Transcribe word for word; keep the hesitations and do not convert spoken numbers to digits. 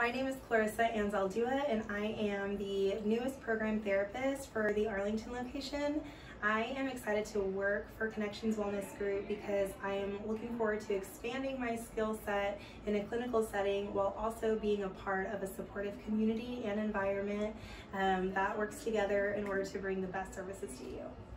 My name is Clarisa Anzaldua, and I am the newest program therapist for the Arlington location. I am excited to work for Connections Wellness Group because I am looking forward to expanding my skill set in a clinical setting while also being a part of a supportive community and environment um, that works together in order to bring the best services to you.